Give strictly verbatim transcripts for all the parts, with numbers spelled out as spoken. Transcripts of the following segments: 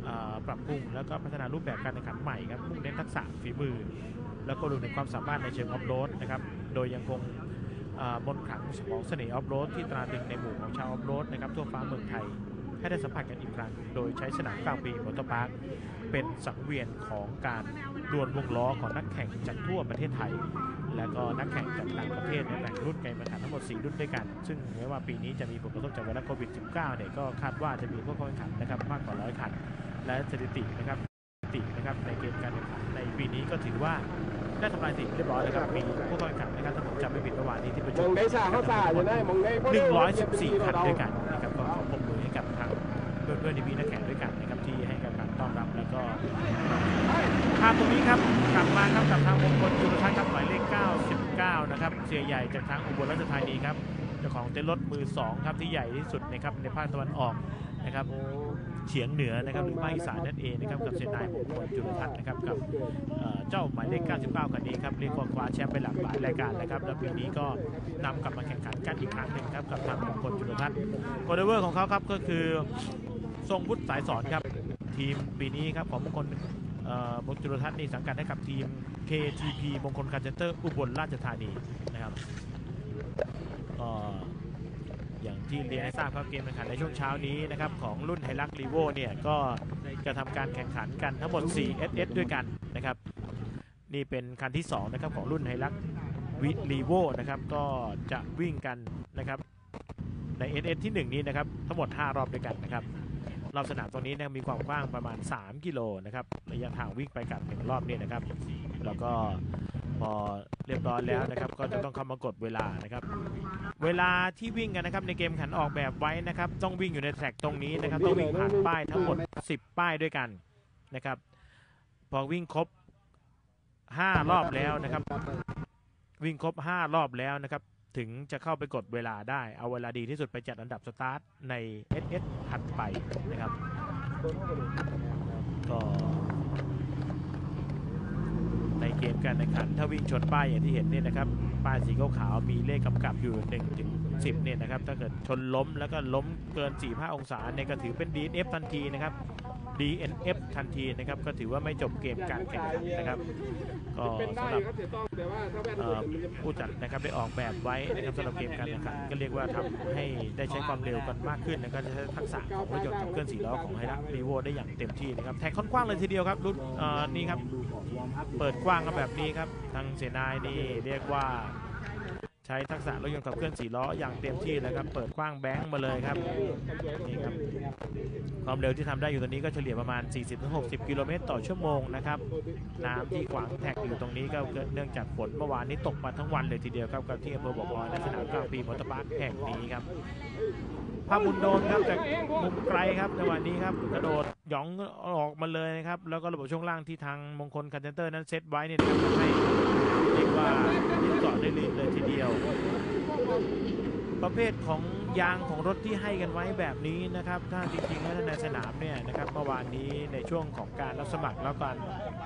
ปรับปรุงแล้วก็พัฒนารูปแบบการแข่งขันใหม่ครับมุ่งเน้นทักษะฝีมือแล้วก็รวมถึงความสามารถในเชิงออฟโรดนะครับโดยยังคงมนต์ขลังของเสน่ห์ออฟโรดที่ตราตรึงในหมู่ของชาวออฟโรดนะครับทั่วฟ้าเมืองไทยให้ได้สัมผัสกันอีกครั้งโดยใช้สนามกลางปีมอเตอร์พาร์คเป็นสังเวียนของการดวลวงล้อของนักแข่งจากทั่วประเทศไทยและก็นักแข่งจากต่างประเทศในแบ่งรุ่นการแข่งขันทั้งหมดสี่รุ่นด้วยกันซึ่งแม้ว่าปีนี้จะมีผลกระทบจากไวรัสโควิด สิบเก้า เนี่ยก็คาดว่าจะมีผู้เข้าแข่งขันนะครับมากกว่าร้อยคันและสถิตินะครับสถิตินะครับในเกมการแข่งขันในปีนี้ก็ถือว่าได้ทำลายสถิติเรียบร้อยแล้วครับมีผู้เข้าแข่งขันนะครับถ้าผมจำไม่ผิดเมื่อวานนี้ที่ประชุมหนึ่งร้อยสิบสี่คันด้วยกันนะครับก็ขอปรบมือให้กับทางเพื่อนๆทีมนักแข่งด้วยกันนะครับที่ให้การต้อนรับแล้วก็ภาพตรงนี้ครับกลับมาครับกับทางมงคลจุลทัศน์ครับหมายเลขเก้าสิบเก้านะครับเสียใหญ่จากทางอุบลราชธานีครับเจ้าของเต็นท์รถมือสองครับที่ใหญ่ที่สุดนะครับในภาคตะวันออกนะครับเฉียงเหนือนะครับหรือภาคอีสานนั่นเองนะครับกับเซนายมงคลจุลทัศน์นะครับกับเจ้าหมายเลขเก้าสิบเก้าคันนี้ครับเรียกว่าคว้าแชมป์ไปหลากหลายรายการนะครับแล้วปีนี้ก็นำกลับมาแข่งขันกันอีกครั้งหนึ่งครับกับทางมงคลจุลทัศน์โคเดเวอร์ของเขาครับก็คือทรงวุฒิสายสอนครับทีมปีนี้ครับของมงคลมงคลจุลทัศน์นี่สังกัดให้กับทีม เค ที พี มงคลคาร์เซนเตอร์อุบลราชธานีนะครับก็อย่างที่เรียนให้ทราบครับเกมแข่งขันในช่วงเช้านี้นะครับของรุ่นไฮลักซ์ลีโวเนี่ยก็จะทำการแข่งขันกันทั้งหมดสี่ เอส เอส ด้วยกันนะครับนี่เป็นคันที่สองนะครับของรุ่นไฮลักซ์วิลีโวนะครับก็จะวิ่งกันนะครับใน เอส เอส ที่หนึ่งนี้นะครับทั้งหมดห้ารอบด้วยกันนะครับรอบสนามตรงนี้นะมีความกว้างประมาณสามกิโลนะครับระยะทางวิ่งไปกลับหนึ่งรอบนี่นะครับแล้วก็พอเรียบร้อยแล้วนะครับก็จะต้องเข้ามากดเวลานะครับเวลาที่วิ่งกันนะครับในเกมขันออกแบบไว้นะครับต้องวิ่งอยู่ในแทร็กตรงนี้นะครับต้องวิ่งผ่านป้ายทั้งหมดสิบป้ายด้วยกันนะครับพอวิ่งครบห้ารอบแล้วนะครับวิ่งครบห้ารอบแล้วนะครับถึงจะเข้าไปกดเวลาได้เอาเวลาดีที่สุดไปจัดอันดับสตาร์ทใน เอส เอส ถัดไปนะครับก็ในเกมการแข่งขันถ้าวิ่งชนป้ายอย่างที่เห็นเนี่ยนะครับป้ายสีขาวๆมีเลขกำกับอยู่หนึ่งถึงสิบเนี่ยนะครับถ้าเกิดชนล้มแล้วก็ล้มเกิน สี่สิบห้า องศาเนี่ยก็ถือเป็น ดี เอ็น เอฟ ทันทีนะครับ ดี เอ็น เอฟ ทันทีนะครับก็ถือว่าไม่จบเกมการแข่งขันนะครับก็สำหรับผู้จัดนะครับได้ออกแบบไว้นะครับสำหรับเกมการแข่งขันก็เรียกว่าทำให้ได้ใช้ความเร็วกันมากขึ้นแล้วก็ใช้ทักษะของรถยนต์ขับเคลื่อนสี่ล้อของไฮรักรีโวได้อย่างเต็มที่นะครับแท็กค่อนกว้างเลยทีเดียวครับรุ่นนี้ครับเปิดกว้างกันแบบนี้ครับทางเสนายนี่เรียกว่าใช้ทักษะรถยนต์ขับเคลื่อนสี่ล้ออย่างเต็มที่แล้วครับเปิดกว้างแบงค์มาเลยครับนี่ครับความเร็วที่ทำได้อยู่ตอนนี้ก็เฉลี่ยประมาณ สี่สิบถึงหกสิบ กิโลเมตรต่อชั่วโมงนะครับน้ำที่ขวางแท็กอยู่ตรงนี้ก็เนื่องจากฝนเมื่อวานนี้ตกมาทั้งวันเลยทีเดียวครับกับที่อำเภอบ่อพลอยในสนามกลางปีมอเตอร์พาร์คแห่งนี้ครับภาพมุนโดนครับจากมุมไกลครับในวันนี้ครับกระโดดหย่องออกมาเลยนะครับแล้วก็ระบบช่วงล่างที่ทางมงคลคาร์เซนเตอร์นั้นเซตไว้เนี่ยทำให้เรียกว่ายึดเกาะได้เลยทีเดียวประเภทของยางของรถที่ให้กันไว้แบบนี้นะครับถ้าจริงๆแล้วในสนามเนี่ยนะครับเมื่อวานนี้ในช่วงของการรับสมัครแล้วกัน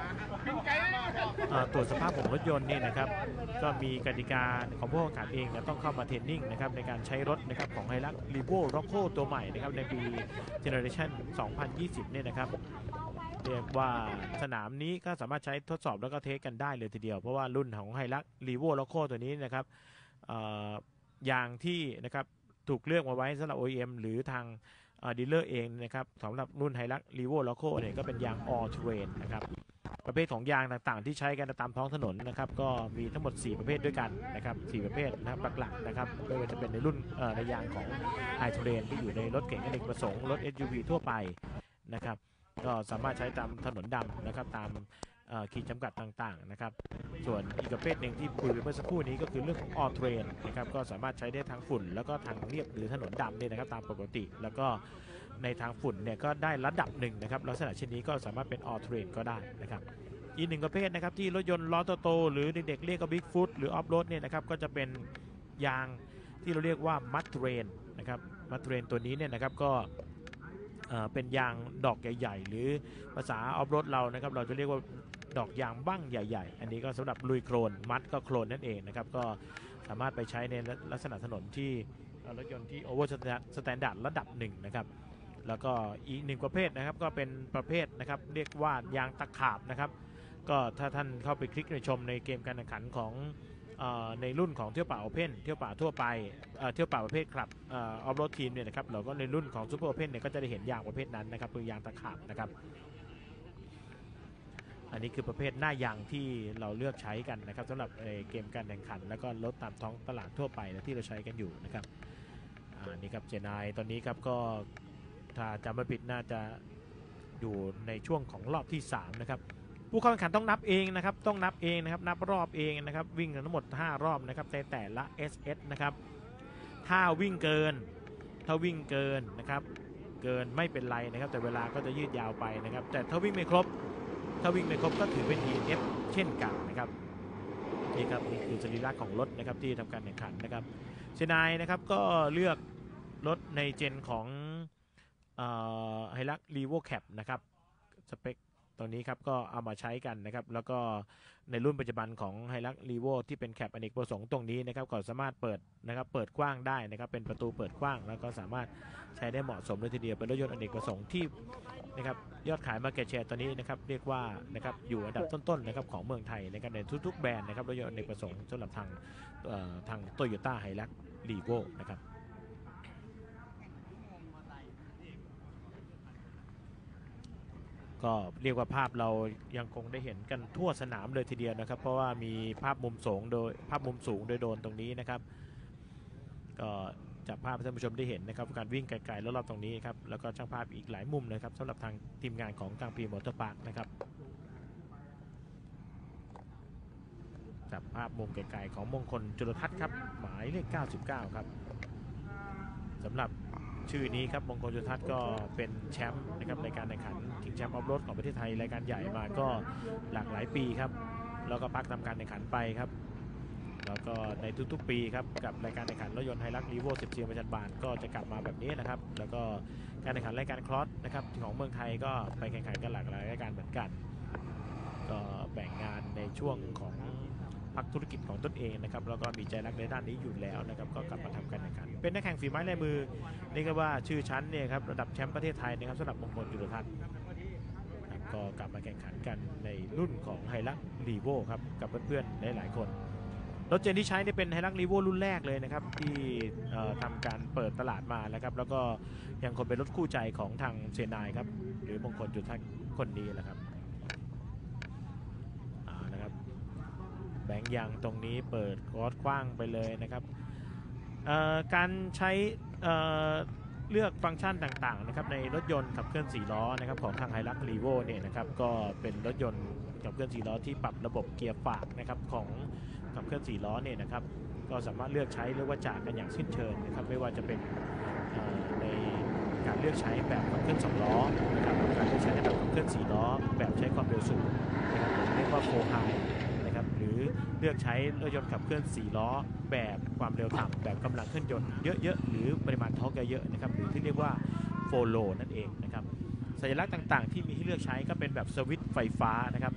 ตรวจสภาพของรถยนต์นี่นะครับก็มีกติกาของผู้แข่งขันเองนะต้องเข้ามาเทรนนิ่งนะครับในการใช้รถนะครับของไฮรักซ์รีโวร็อกโคตัวใหม่นะครับในปีเจเนอเรชั่นสองพันยี่สิบเนี่ยนะครับเรียกว่าสนามนี้ก็สามารถใช้ทดสอบแล้วก็เทสกันได้เลยทีเดียวเพราะว่ารุ่นของไฮรักซ์รีโวร็อกโคตัวนี้นะครับยางที่นะครับถูกเลือกมาไว้สำหรับ โอ อี เอ็ม หรือทางดีลเลอร์เองนะครับสำหรับรุ่นไฮรักซ์รีโวล็อกโคเนี่ยก็เป็นยาง All Terrain นะครับประเภทของยางต่างๆที่ใช้กันตามท้องถนนนะครับก็มีทั้งหมดสี่ประเภทด้วยกันนะครับสี่ประเภทนะครับหลักๆนะครับไม่ว่าจะเป็นในรุ่นในยางของ High Terrain ที่อยู่ในรถเก๋งอเนกประสงค์รถ เอส ยู วี ทั่วไปนะครับก็สามารถใช้ตามถนนดำนะครับตามขีดจำกัดต่างๆนะครับส่วนอีกประเภทหนึ่งที่คุยไปเมื่อสักครู่นี้ก็คือเรื่องของ All Terrain นะครับก็สามารถใช้ได้ทั้งฝุ่นแล้วก็ทางเรียบหรือถนนดำเนี่ยนะครับตามปกติแล้วก็ในทางฝุ่นเนี่ยก็ได้ระดับหนึ่งนะครับลักษณะเช่นนี้ก็สามารถเป็น All Terrain ก็ได้นะครับอีกหนึ่งประเภทนะครับที่รถยนต์ล้อโตๆหรือเด็กๆเรียกว่า Big Foot หรือ Off Road เนี่ยนะครับก็จะเป็นยางที่เราเรียกว่า Mud Terrain นะครับ Mud Terrain ตัวนี้เนี่ยนะครับก็เป็นยางดอกใหญ่ๆหรือภาษา Off Road เรานะครับเราจะเรียกว่าดอกยางบั้งใหญ่ๆอันนี้ก็สำหรับลุยโคลนมัดก็โคลนนั่นเองนะครับก็สามารถไปใช้ในลักษณะถนนที่รถยนต์ที่โอเวอร์สแตนดาร์ดระดับหนึ่งนะครับแล้วก็อีกหนึ่งประเภทนะครับก็เป็นประเภทนะครับเรียกว่ายางตะขาบนะครับก็ถ้าท่านเข้าไปคลิกในชมในเกมการแข่งขันของในรุ่นของเที่ยวป่าโอเพ่นเที่ยวป่าทั่วไปเที่ยวป่าประเภทครับออฟโรดทีมเนี่ยนะครับเราก็ในรุ่นของซูเปอร์โอเพ่นเนี่ยก็จะได้เห็นยางประเภทนั้นนะครับคือยางตะขาบนะครับอันนี้คือประเภทหน้ายางที่เราเลือกใช้กันนะครับสำหรับเกมการแข่งขันแล้วก็รถตามท้องตลาดทั่วไปนะที่เราใช้กันอยู่นะครับอันนี้ครับเจนายตอนนี้ครับก็ถ้าจำไม่ผิดน่าจะอยู่ในช่วงของรอบที่สามนะครับผู้เข้าแข่งขันต้องนับเองนะครับต้องนับเองนะครับนับรอบเองนะครับวิ่งทั้งหมดห้ารอบนะครับในแต่ละ เอส เอส นะครับถ้าวิ่งเกินถ้าวิ่งเกินนะครับเกินไม่เป็นไรนะครับแต่เวลาก็จะยืดยาวไปนะครับแต่ถ้าวิ่งไม่ครบถ้าวิ่งไม่ครบก็ถือเป็น ดี เอ็น เอฟ เช่นกันนะครับนี่ครับนี่คือสรีระของรถนะครับที่ทำการแข่งขันนะครับเชนายนะครับก็เลือกรถในเจนของไฮลักรีโวแคปนะครับสเปคตัวนี้ครับก็เอามาใช้กันนะครับแล้วก็ในรุ่นปัจจุบันของไฮลักรีโวที่เป็นแคปอเนกประสงค์ตรงนี้นะครับก็สามารถเปิดนะครับเปิดกว้างได้นะครับเป็นประตูเปิดกว้างแล้วก็สามารถใช้ได้เหมาะสมเลยทีเดียวเป็นรถยนต์อเนกประสงค์ที่นะครับยอดขายมาร์เก็ตแชร์ตอนนี้นะครับเรียกว่านะครับอยู่อันดับต้นๆนะครับของเมืองไทยนะครับในทุกๆแบรนด์นะครับรถยนต์อเนกประสงค์สำหรับทางทางโตโยต้าไฮลักรีโวนะครับก็เรียกว่าภาพเรายังคงได้เห็นกันทั่วสนามเลยทีเดียวนะครับเพราะว่ามีภาพมุมสูงโดยภาพมุมสูงโดยโดรนตรงนี้นะครับก็จากภาพท่านผู้ชมได้เห็นนะครับการวิ่งไกลๆรอบๆตรงนี้ครับแล้วก็ช่างภาพอีกหลายมุมนะครับสำหรับทางทีมงานของกลางปีมอเตอร์พาร์คนะครับจากภาพมุมไกลๆของมงคลจุลทัศน์ครับหมายเลขเก้าสิบเก้าครับสำหรับชื่อนี้ครับมงคลจุลทัศน์ก็เป็นแชมป์นะครับในการแข่งขันชิงแชมป์ออฟโรดของประเทศไทยรายการใหญ่มาก็หลากหลายปีครับแล้วก็พักทำการแข่งขันไปครับแล้วก็ในทุกๆปีครับกับรายการแข่งขันรถยนต์ไฮลักรีโวสิบสี่ประจันบานก็จะกลับมาแบบนี้นะครับแล้วก็การแข่งขันรายการครอสนะครับของเมืองไทยก็ไปแข่งขันกันหลากหลายรายการเหมือนกันก็แบ่งงานในช่วงของพักธุรกิจของตนเองนะครับแล้วก็มีใจรักในด้านนี้อยู่แล้วนะครับก็กลับมาทำการแข่งขันเป็นนักแข่งฝีไม้ลายมือนี่ก็ว่าชื่อชั้นเนี่ยครับระดับแชมป์ประเทศไทยนะครับสำหรับมงคลจุลทัศน์ก็กลับมาแข่งขันกันในรุ่นของไฮลักรีโวครับกับเพื่อนๆหลายๆคนรถเจนที่ใช้นี่เป็นไฮลักรีโวรุ่นแรกเลยนะครับที่ทำการเปิดตลาดมาแล้วครับแล้วก็ยังคงเป็นรถคู่ใจของทางเซนายครับหรือมงคลจุลทัศน์คนนี้แหละครับแบงค์ยางตรงนี้เปิดคอร์สกว้างไปเลยนะครับการใช้เเลือกฟังก์ชันต่างๆนะครับในรถยนต์ขับเคลื่อนสี่ล้อนะครับของทางไฮลักรีโวเนี่ยนะครับก็เป็นรถยนต์ขับเคลื่อนสี่ล้อที่ปรับระบบเกียร์ฝากนะครับของขับเคลื่อนสี่ล้อเนี่ยนะครับก็สามารถเลือกใช้หรือว่าจากกันอย่างสิ้นเชิงนะครับไม่ว่าจะเป็นในการเลือกใช้แบบขับเคลื่อนสองล้อนะครับการเลือกใช้แบบขับเคลื่อนสี่ล้อแบบใช้ความเร็วสูงนะครับเรียกว่าโฟร์ไฮหรือเลือกใช้รถยนต์ขับเคลื่อนสี่ล้อแบบความเร็วต่ำแบบกำลังเครื่องยนต์เยอะๆหรือปริมาณทอร์กเยอะๆนะครับหรือที่เรียกว่าโฟโลนั่นเองนะครับสัญลักษณ์ต่างๆที่มีให้เลือกใช้ก็เป็นแบบสวิตช์ไฟฟ้านะครับ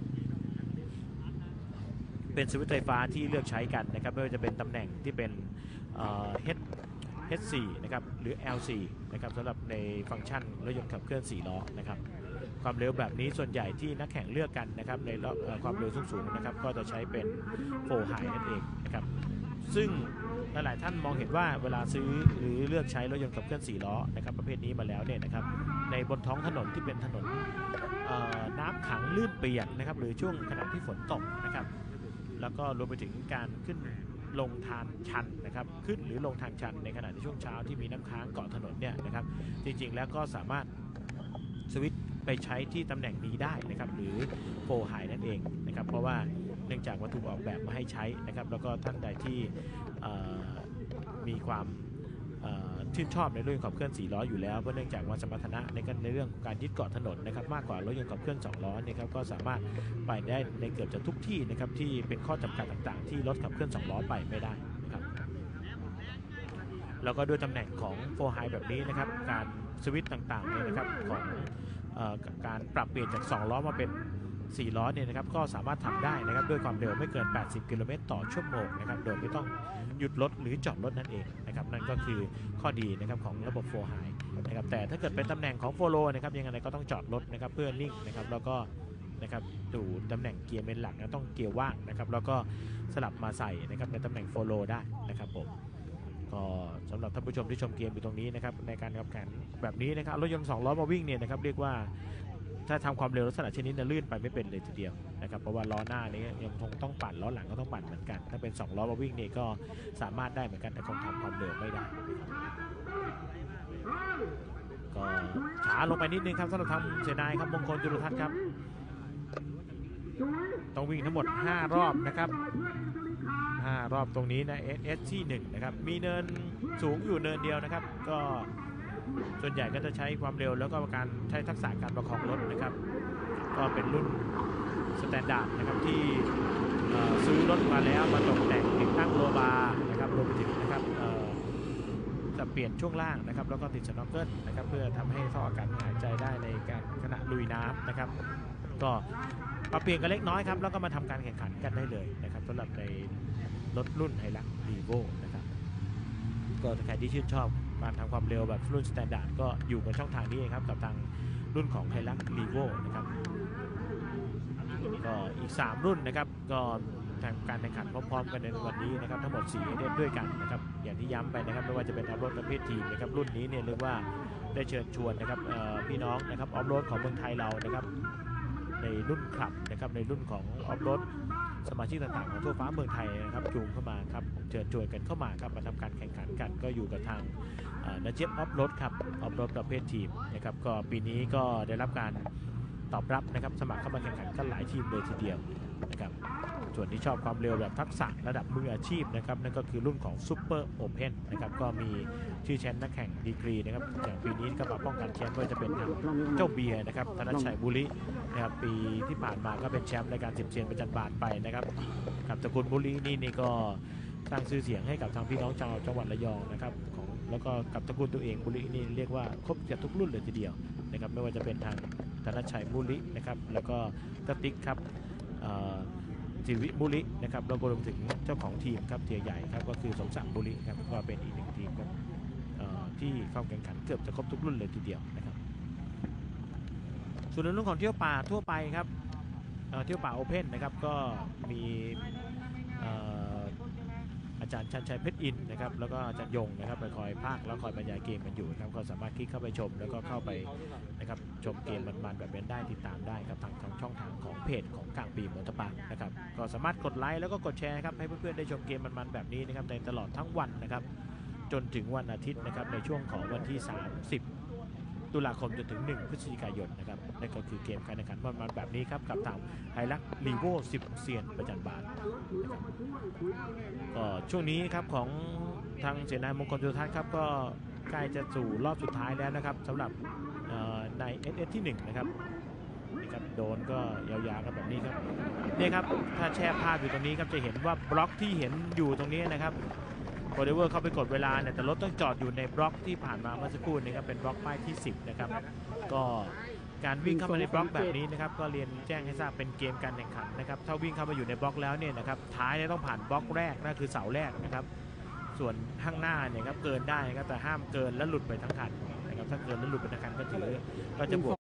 เป็นสวิตช์ไฟฟ้าที่เลือกใช้กันนะครับไม่ว่าจะเป็นตำแหน่งที่เป็น H เอช สี่ นะครับหรือ แอล สี่ นะครับสำหรับในฟังก์ชันรถยนต์ขับเคลื่อนสี่ล้อนะครับความเร็วแบบนี้ส่วนใหญ่ที่นักแข่งเลือกกันนะครับในรอบความเร็วสูงๆนะครับก็จะใช้เป็นโฟร์ไฮนั่นเองนะครับซึ่งหลายๆท่านมองเห็นว่าเวลาซื้อหรือเลือกใช้รถยนต์ขับเคลื่อนสี่ล้อนะครับประเภทนี้มาแล้วเนี่ยนะครับในบนท้องถนนที่เป็นถนนน้ำขังลื่นเปียกนะครับหรือช่วงขณะที่ฝนตกนะครับแล้วก็รวมไปถึงการขึ้นลงทางชันนะครับขึ้นหรือลงทางชันในขณะในช่วงเช้าที่มีน้ำค้างเกาะถนนเนี่ยนะครับจริงๆแล้วก็สามารถสวิตช์ไปใช้ที่ตำแหน่งนี้ได้นะครับหรือโฟร์ไฮนั่นเองนะครับเพราะว่าเนื่องจากวัตถุออกแบบมาให้ใช้นะครับแล้วก็ท่านใดที่มีความชื่นชอบในเรื่องขับเคลื่อนสี่ล้ออยู่แล้วเพราะเนื่องจากว่าสมรรถนะในในเรื่องของการยึดเกาะถนนนะครับมากกว่ารถยนต์ขับเคลื่อนสองล้อนะครับก็สามารถไปได้ในเกือบจะทุกที่นะครับที่เป็นข้อจำกัดต่างๆที่รถขับเคลื่อนสองล้อไปไม่ได้นะครับแล้วก็ด้วยตำแหน่งของโฟร์ไฮแบบนี้นะครับการสวิตช์ต่างๆเนี่ยนะครับของการปรับเปลี่ยนจากสองล้อมาเป็นสี่ล้อเนี่ยนะครับก็สามารถทำได้นะครับด้วยความเร็วไม่เกินแปดสิบกิโลเมตรต่อชั่วโมงนะครับโดยไม่ต้องหยุดรถหรือจอดรถนั่นเองนะครับนั่นก็คือข้อดีนะครับของระบบโฟร์ไฮนะครับแต่ถ้าเกิดเป็นตำแหน่งของโฟโลนะครับยังไงก็ต้องจอดรถนะครับเพื่อนิ่งนะครับแล้วก็นะครับดูตำแหน่งเกียร์เป็นหลักนะต้องเกียร์ว่างนะครับแล้วก็สลับมาใส่นะครับในตำแหน่งโฟโลได้นะครับผมก็สำหรับท่านผู้ชมที่ชมเกมอยู่ตรงนี้นะครับในการขับแข่งแบบนี้นะครับรถยนต์สองล้อมาวิ่งเนี่ยนะครับเรียกว่าถ้าทำความเร็วลักษณะเช่นนี้จะลื่นไปไม่เป็นเลยทีเดียวนะครับเพราะว่าล้อหน้านี้ยังคงต้องปั่นล้อหลังก็ต้องปั่นเหมือนกันถ้าเป็นสองล้อมาวิ่งเนี่ยก็สามารถได้เหมือนกันแต่คงทำความเร็วไม่ได้ก็ช้าลงไปนิดนึงครับสำหรับทำเสียดายครับมงคลจุลทัศน์ครับต้องวิ่งทั้งหมดห้ารอบนะครับห้ารอบตรงนี้นะ เอส เอส ที่หนึ่งนะครับมีเนินสูงอยู่เนินเดียวนะครับก็ส่วนใหญ่ก็จะใช้ความเร็วแล้วก็การใช้ทักษะการประคองรถนะครับก็เป็นรุ่นสแตนดาร์ดนะครับที่ซื้อรถมาแล้วมาตกแต่งติดตั้งโลบาร์นะครับรวมไปถึงนะครับจะเปลี่ยนช่วงล่างนะครับแล้วก็ติดสโนว์เกิลนะครับเพื่อทำให้ท่ออากาศหายใจได้ในการขณะลุยน้ำนะครับก็ปรับเปลี่ยนกันเล็กน้อยครับแล้วก็มาทำการแข่งขันกันได้เลยนะครับสำหรับในรถรุ่นไฮลักซ์ลีโวนะครับก็ใครที่ชื่นชอบการทำความเร็วแบบรุ่นสแตนดาร์ดก็อยู่บนช่องทางนี้ครับกับทางรุ่นของไฮลักซ์ลีโวนะครับก็อีกสามรุ่นนะครับก็ทางการแข่งขันพร้อมๆกันในวันนี้นะครับทั้งหมดสี่เอเดนด้วยกันนะครับอย่างที่ย้ำไปนะครับไม่ว่าจะเป็นออฟโรดประเภททีมนะครับรุ่นนี้เนี่ยเรียกว่าได้เชิญชวนนะครับพี่น้องนะครับออฟโรดของเมืองไทยเรานะครับในรุ่นคลับนะครับในรุ่นของออฟโรดสมาชิกต่างๆของทั่วฟ้าเมืองไทยนะครับจูงเข้ามาครับเชิญชวนกันเข้ามาครับมาทำการแข่งขันกันก็อยู่กับทางนักเจ็บออฟโรดครับออฟโรดประเภททีมนะครับก็ปีนี้ก็ได้รับการตอบรับนะครับสมัครเข้ามาแข่งขันกันหลายทีมเลยทีเดียวนะครับส่วนที่ชอบความเร็วแบบทักษะระดับมืออาชีพนะครับนั่นก็คือรุ่นของซูเปอร์โอเพนนะครับก็มีชื่อแชมป์นักแข่งดีกรีนะครับอย่างปีนี้ก็มาป้องกันแชมป์ก็จะเป็นเจ้าเบียร์นะครับธนชัยบุรินะครับปีที่ผ่านมาก็เป็นแชมป์ในการสิบเซียนประจันบานไปนะครับกับตระกูลบุรินี่นี่ก็สร้างชื่อเสียงให้กับทางพี่น้องชาวจังหวัดระยองนะครับของแล้วก็กับตระกูลตัวเองบุรินี่เรียกว่าครบจะทุกรุ่นเลยทีเดียวนะครับไม่ว่าจะเป็นทางธนชัยบุรินะครับแล้วก็ตติ๊กครับจิวิบุรินะครับแล้วก็รวมถึงเจ้าของทีมครับเทียใหญ่ครับก็คือสมศักดิ์บุริครับก็เป็นอีกหนึ่งทีมครับที่เข้าแข่งขันเกือบจะครบทุกรุ่นเลยทีเดียวนะครับส่วนในเรื่องของเที่ยวป่าทั่วไปครับเที่ยวป่าโอเพ่นนะครับก็มีอาจารย์ชันชัยเพชรอินนะครับแล้วก็อาจารย์ยงนะครับไปคอยพากแล้วคอยบรรยายเกมกันอยู่ครับก็สามารถคลิกเข้าไปชมแล้วก็เข้าไปนะครับชมเกมมันๆแบบนี้ได้ติดตามได้ครับทางทางช่องทางของเพจของกลางปีมอเตอร์ปาร์คนะครับก็สามารถกดไลค์แล้วก็กดแชร์ครับให้เพื่อนๆได้ชมเกมมันๆแบบนี้นะครับในตลอดทั้งวันนะครับจนถึงวันอาทิตย์นะครับในช่วงของวันที่สามสิบตุลาคมจนถึงหนึ่งพฤศจิกายนนะครับนั่นก็คือเกมการแข่งขันมันๆแบบนี้ครับกับทางไฮลักซ์ลีโวสิบเซียนประจันบานนะครับก็ช่วงนี้ครับของทางเสนามงคลจุลทัศน์ครับก็ใกล้จะสู่รอบสุดท้ายแล้วนะครับสำหรับใน เอส เอส ที่หนึ่งนะครับนี่ครับโดนก็ยาวๆกันแบบนี้ครับนี่ครับถ้าแชร์ภาพอยู่ตรงนี้ครับจะเห็นว่าบล็อกที่เห็นอยู่ตรงนี้นะครับโคเดเวอร์เข้าไปกดเวลาเนี่ยแต่รถต้องจอดอยู่ในบล็อกที่ผ่านมาเมื่อสักครู่นี้ครับเป็นบล็อกป้ายที่สิบนะครับก็การวิ่งเข้ามาในบล็อกแบบนี้นะครับก็เรียนแจ้งให้ทราบเป็นเกมการแข่งขันนะครับถ้าวิ่งเข้ามาอยู่ในบล็อกแล้วเนี่ยนะครับท้ายเนี่ยต้องผ่านบล็อกแรกนั่นคือเสาแรกนะครับส่วนข้างหน้าเนี่ยครับเกินได้นะครับแต่ห้ามเกินแล้วหลุดไปทั้งคันนะครับถ้าเกินแล้วหลุดไปทั้งคันก็ถือก็จะบวก